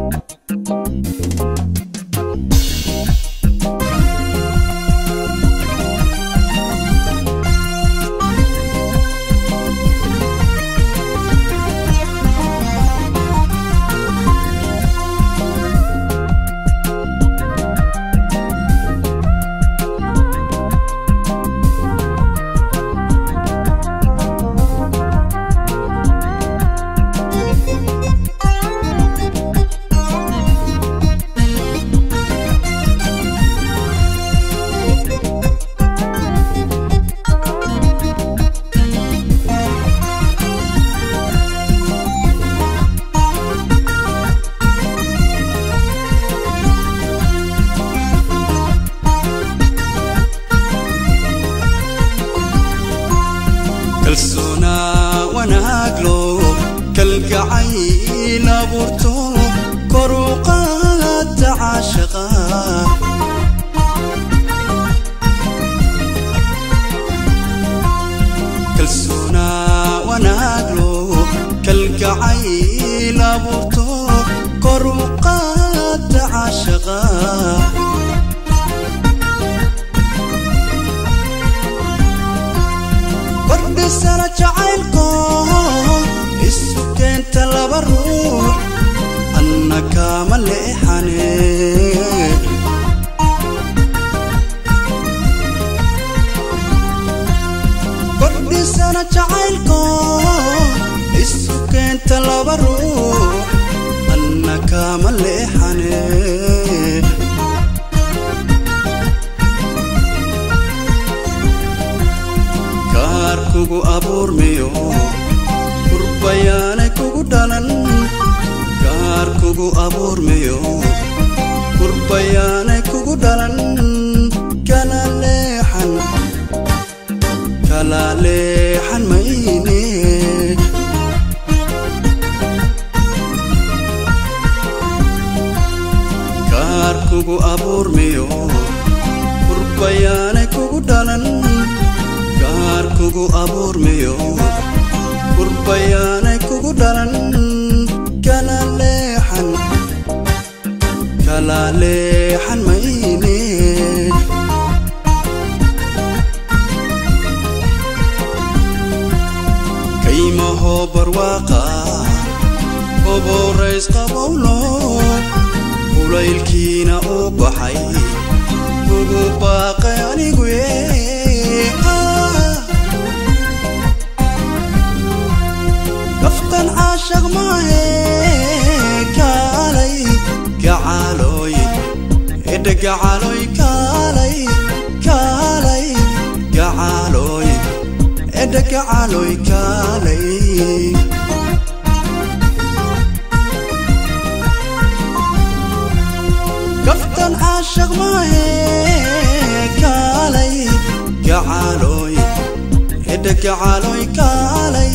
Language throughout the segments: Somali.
كالسونا وناقلو كالقعين أبورتو كروقات عاشقا كالسونا وناقلو كالقعين أبورتو كروقات عاشقا سنة جعلكم السكين تلبروح أنك مليحني كل سنة جعلكم السكين تلبروح أنك مليحني kugu abur miyo kurbayane kugu dalan kar kugu abur miyo kurbayane kugu dalan kalalehan mayne kar kugu abur miyo kurbayane kugu dalan kugu abur miyo kurbayane kugu dalan kalalehan mayne kaymaho barwaqa obo rays qabowlo ulaylkiina u baxay ugu baaqay anigu كفتن عاشق معي كالي كعالوي إدق عالوي كالي كعالوي إدق عالوي كالي كفتن عاشق معي كالي كعالوي إدق عالوي كالي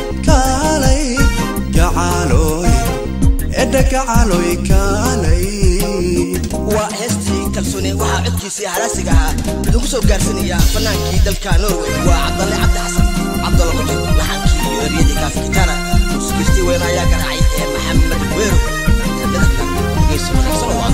كعالوي إدك عالوي كالي وهستي كالسوني وعدكي سيارة سجعة بدون سو جارسينيا فنانكي دلكانور وعبد الله عبد حسن عبد الله قطب لحنكي يريدي كاف كتارة سكرتي وين يا جرعي محمد ويرو يسمع صلوات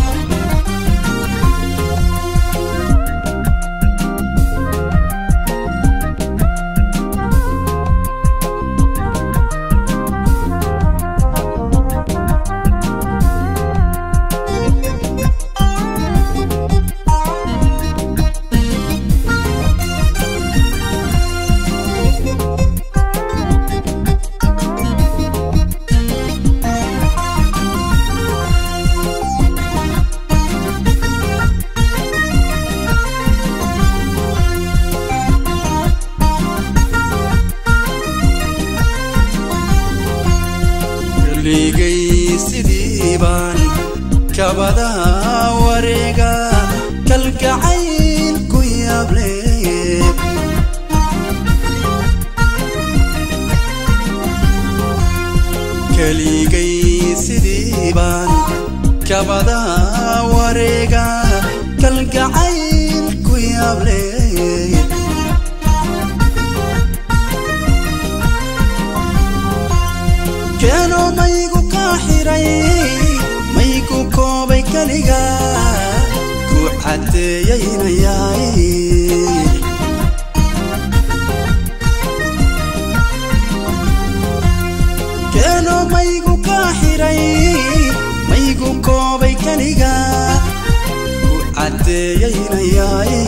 ليجي سديبان كبدا وريقا كالقعين كيابلي كليجي سديبان كبدا وريقا كالقعين كيابلي كانوا ميقو كاحري kaniga ku cadeeynayay kano maygu ka xiray maygu koobay kaniga ku cadeeynayay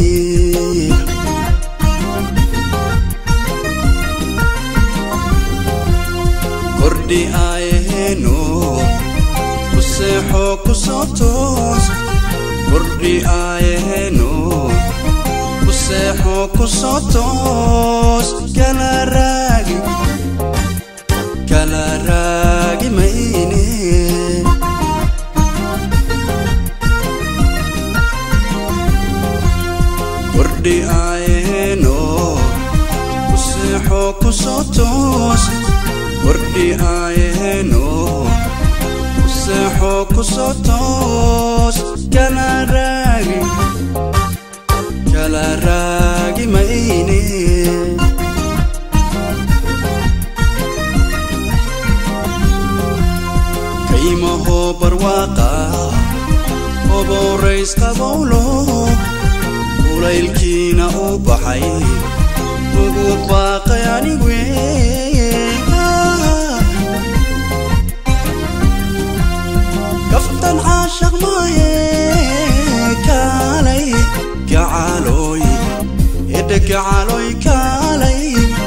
kordhi ayeno kuseexo kusotos kordhi ayeno kuseexo kusotos kala raagi mayne kordhi ayeno kuseexo kusotos kordhi ayeno kuseexo kusotos kala raagi mayne kaymaho barwaaqa oborays qabowlo ulaylkiina u baxay ugu baaqay anigu kaftan caashaq maaye kaalay gacaloy edda gacaloy kaalay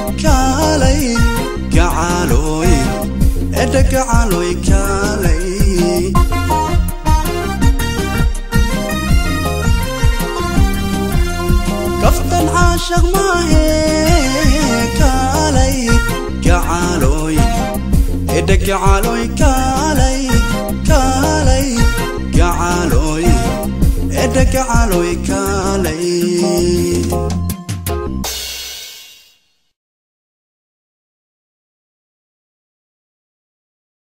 gacaloy edda gacaloy kaalay kaftan caashaq maaye kaalay gacaloy edda gacaloy kaalay gacaloy edda gacaloy kaalay